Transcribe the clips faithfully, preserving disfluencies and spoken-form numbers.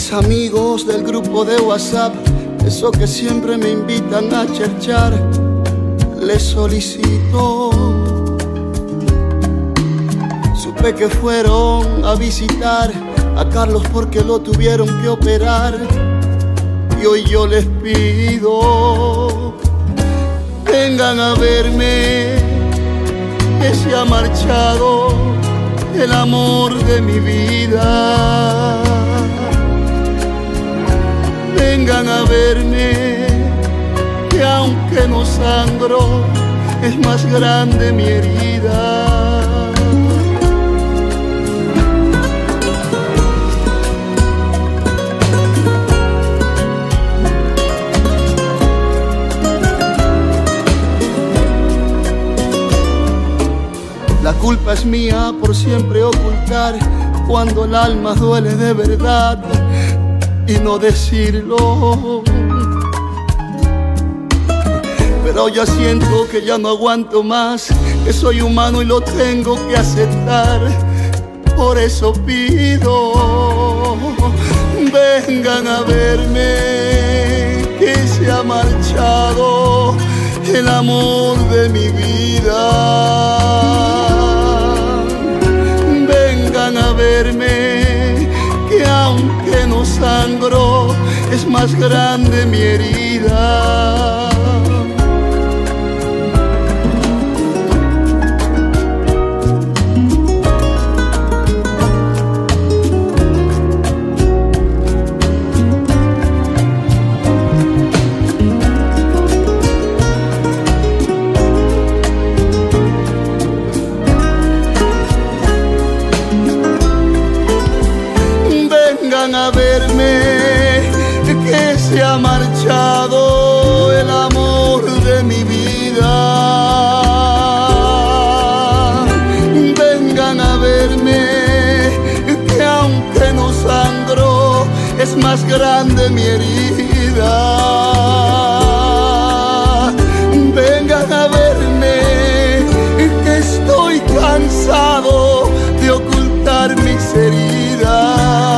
mis amigos del grupo de WhatsApp, eso que siempre me invitan a cherchar, les solicito. Supe que fueron a visitar a Carlos porque lo tuvieron que operar, y hoy yo les pido, vengan a verme, que se ha marchado el amor de mi vida. Vengan a verme, que aunque no sangro, es más grande mi herida. La culpa es mía por siempre ocultar cuando el alma duele de verdad y no decirlo. Pero ya siento que ya no aguanto más, que soy humano y lo tengo que aceptar. Por eso pido, vengan a verme, que se ha marchado el amor de mi vida. Vengan a verme, que aunque no sangro, es más grande mi herida. Vengan a verme, que se ha marchado el amor de mi vida. Vengan a verme, que aunque no sangro, es más grande mi herida. Vengan a verme, que estoy cansado de ocultar mis heridas.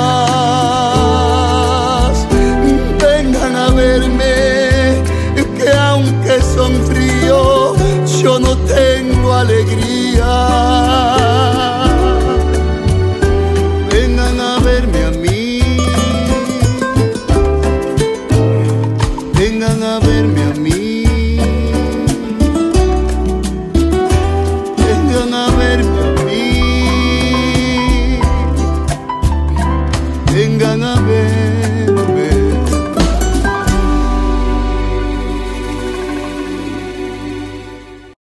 Que aunque sonrío, yo no tengo alegría. Vengan a verme a mí, vengan a verme a mí, vengan a verme a mí, vengan a ver.